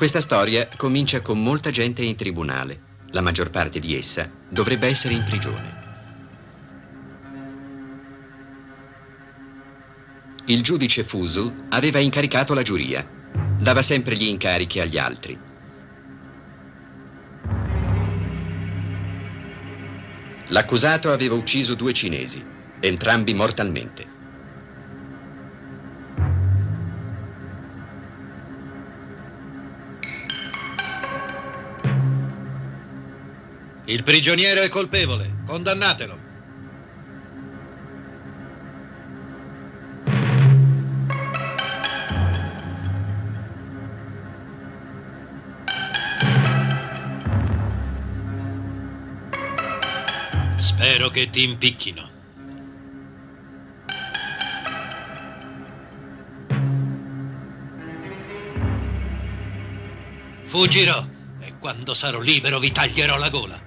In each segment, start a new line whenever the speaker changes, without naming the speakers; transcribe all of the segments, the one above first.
Questa storia comincia con molta gente in tribunale. La maggior parte di essa dovrebbe essere in prigione. Il giudice Fussell aveva incaricato la giuria. Dava sempre gli incarichi agli altri. L'accusato aveva ucciso 2 cinesi, entrambi mortalmente.
Il prigioniero è colpevole, condannatelo. Spero che ti impicchino. Fuggirò e quando sarò libero vi taglierò la gola.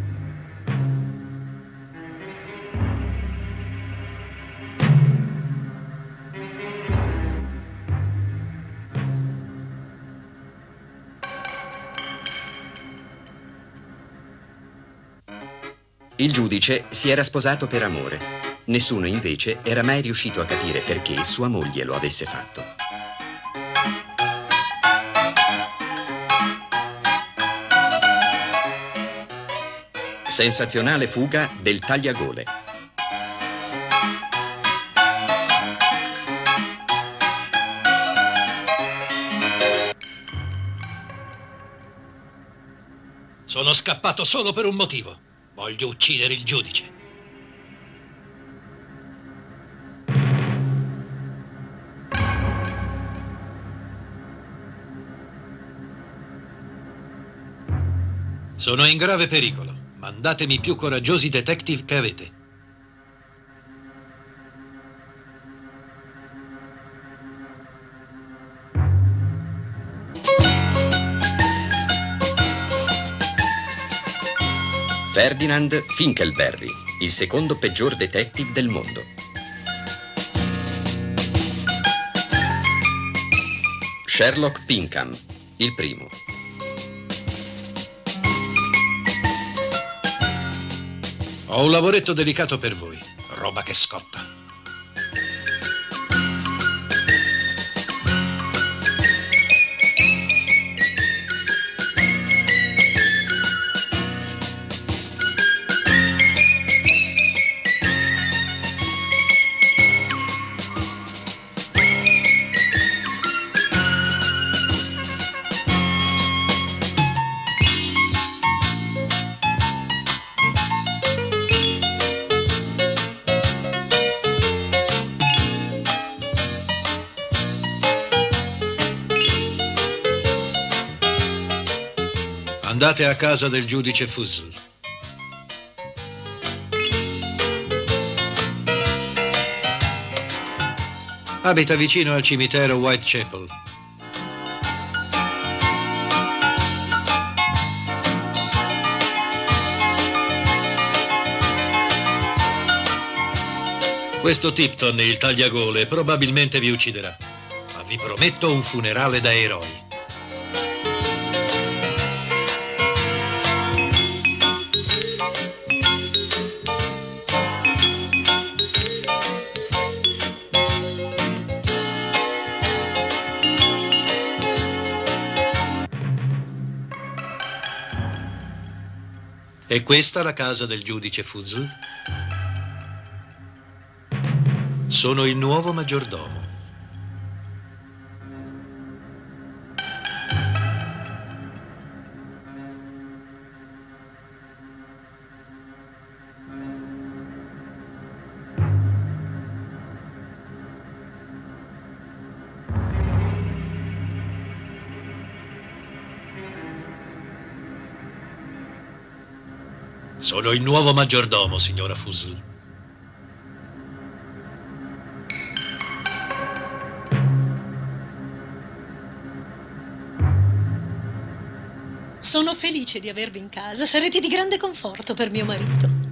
Il giudice si era sposato per amore. Nessuno invece era mai riuscito a capire perché sua moglie lo avesse fatto. Sensazionale fuga del tagliagole.
Sono scappato solo per un motivo. Voglio uccidere il giudice. Sono in grave pericolo. Mandatemi i più coraggiosi detective che avete.
Ferdinand Finkelberry, il secondo peggior detective del mondo. Sherlock Pinkham, il primo.
Ho un lavoretto delicato per voi, roba che scotta. Andate a casa del giudice Fussell. Abita vicino al cimitero Whitechapel. Questo Tipton, il tagliagole, probabilmente vi ucciderà. Ma vi prometto un funerale da eroi. È questa la casa del giudice Fussell? Sono il nuovo maggiordomo. Sono il nuovo maggiordomo, signora Fussell.
Sono felice di avervi in casa. Sarete di grande conforto per mio marito.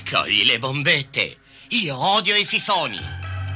Cogli le bombette. Io odio i fifoni.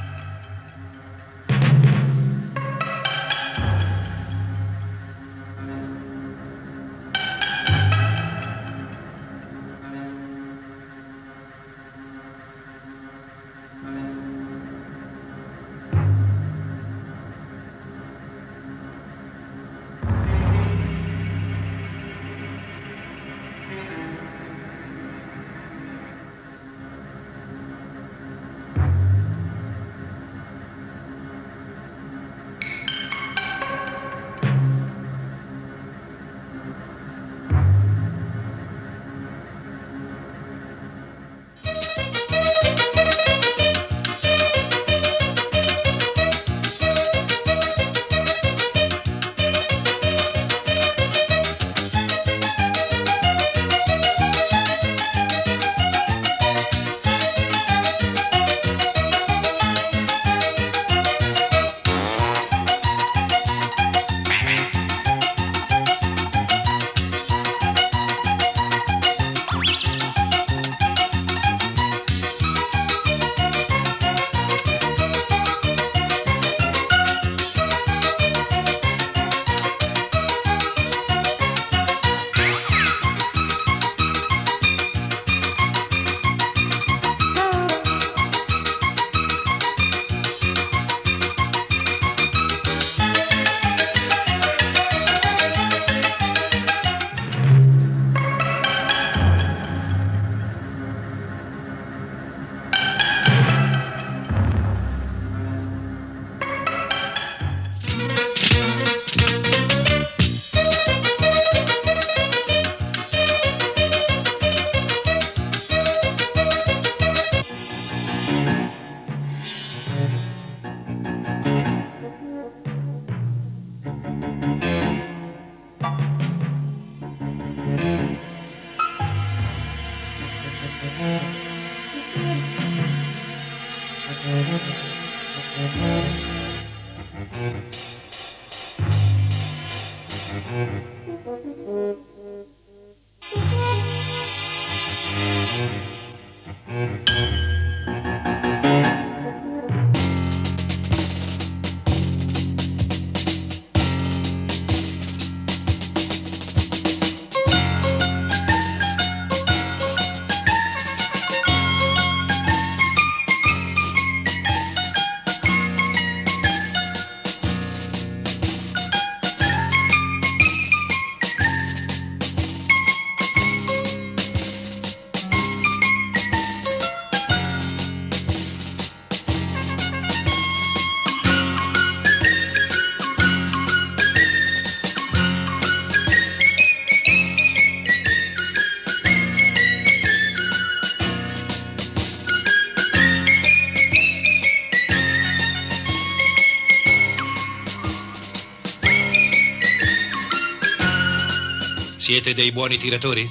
Siete dei buoni tiratori?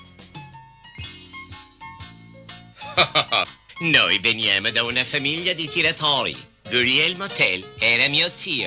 Noi veniamo da una famiglia di tiratori. Guglielmo Tell era mio zio.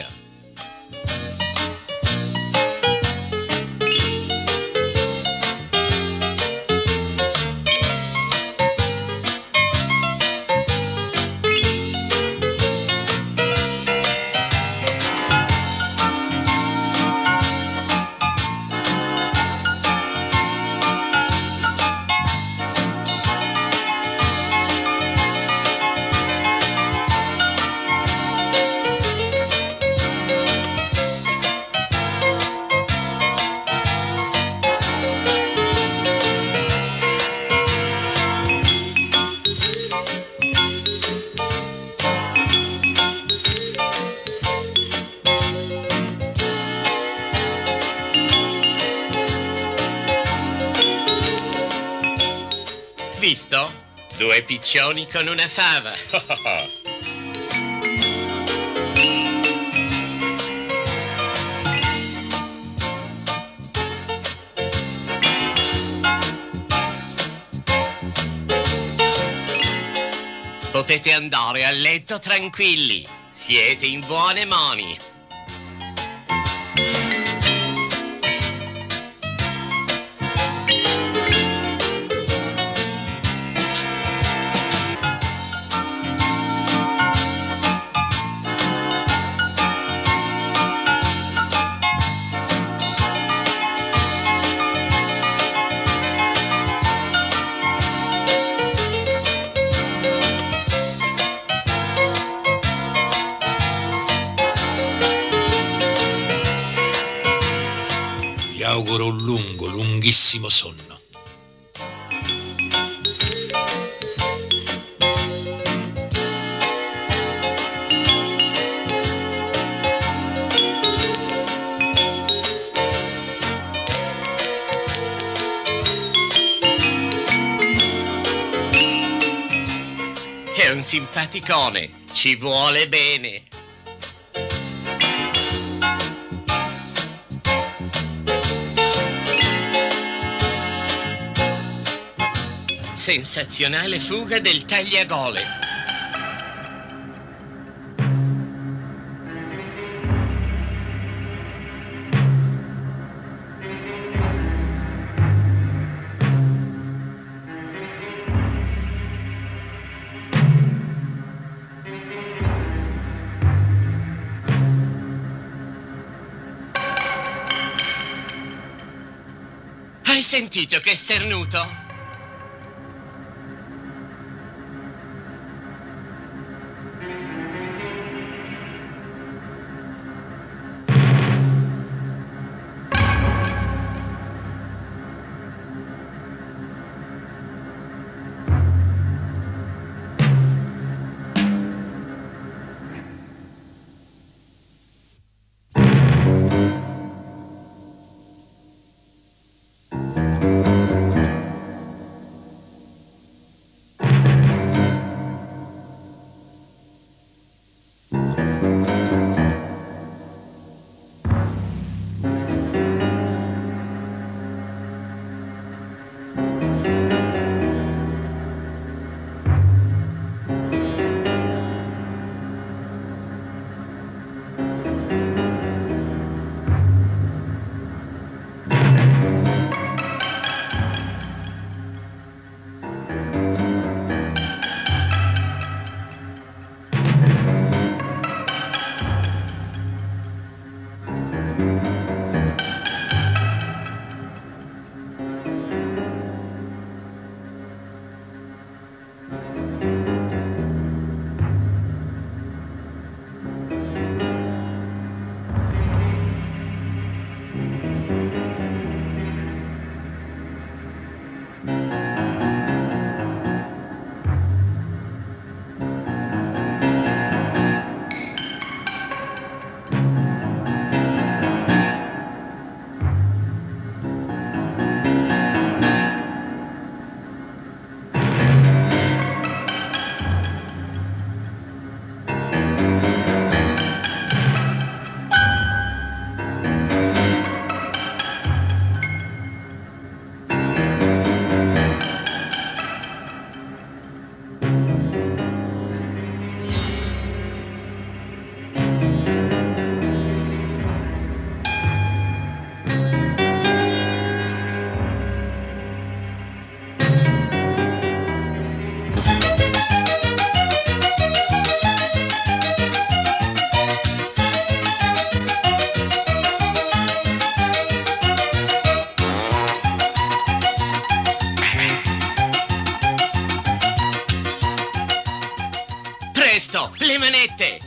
Visto? Due piccioni con una fava. Potete andare a letto tranquilli. Siete in buone mani.
auguro un lungo, lunghissimo sonno.
È un simpaticone, ci vuole bene. Sensazionale fuga del tagliagole. Hai sentito che sternuto? Presto, le manette!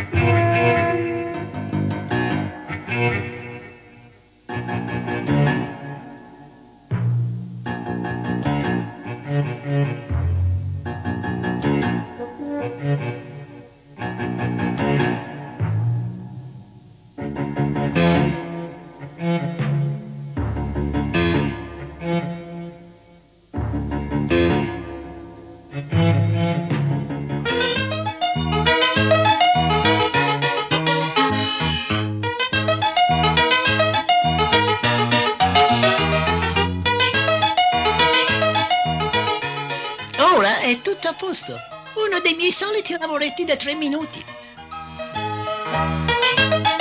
Ora è tutto a posto. Uno dei miei soliti lavoretti da 3 minuti.